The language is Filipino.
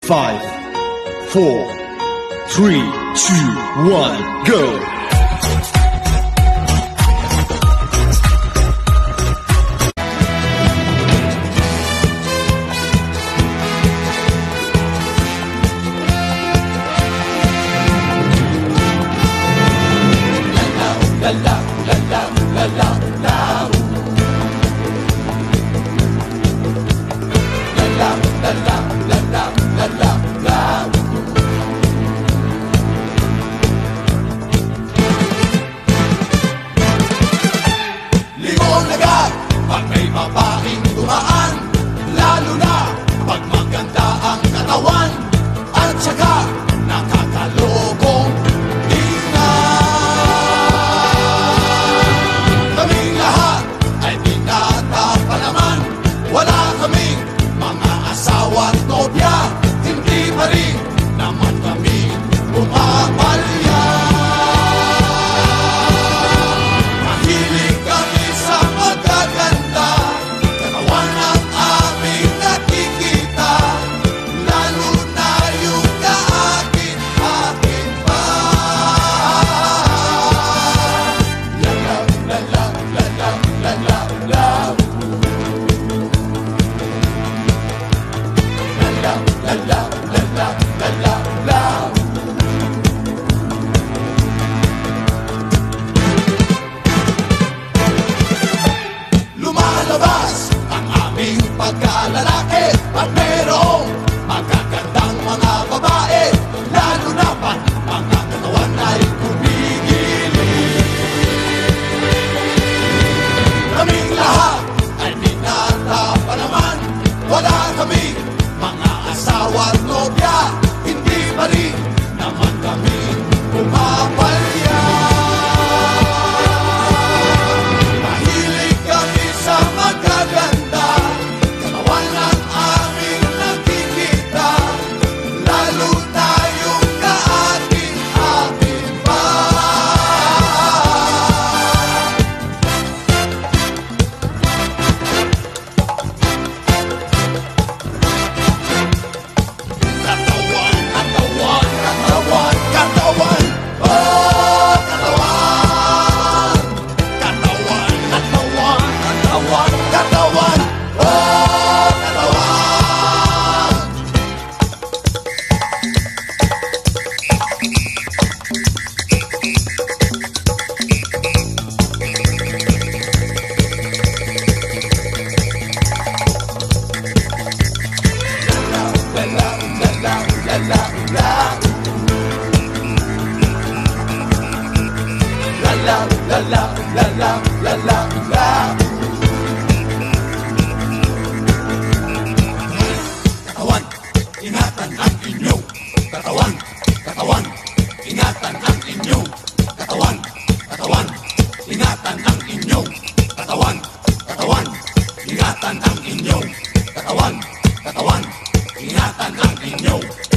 5, 4, 3, 2, 1, go! La la la la la la la. La la la la la la la la la. Limon agad pag may babaeng dumaan, lalo na pag maganda ang katawan at saka nakakalokong wala kaming mga asawa at nobya, hindi pa rin naman kami pumapalya. Mahilig kami sa magaganda, katawan ang aming nakikita, lalo na yung kaakin-akin pa. La la la la la la la la la. La la la la la la la. Lumalabas ang aming pagkalalaki at merong magagandang mga babae, lalo na pag mga katawan ay kumigiling. Kaming lahat ay binata pa naman, wala kaming mga asawa at nobya, hindi pa rin naman kami pumapalya. Mahilig kami sa magaganda, katawan ang aming nakikita, lalo na yung kaakin-akin pa. La la la la la la la. Katawan, ingatan ang inyong katawan. Katawan, ingatan ang inyong katawan. Katawan, ingatan ang inyong katawan. Katawan, ingatan ang inyong katawan. Katawan, ingatan ang inyong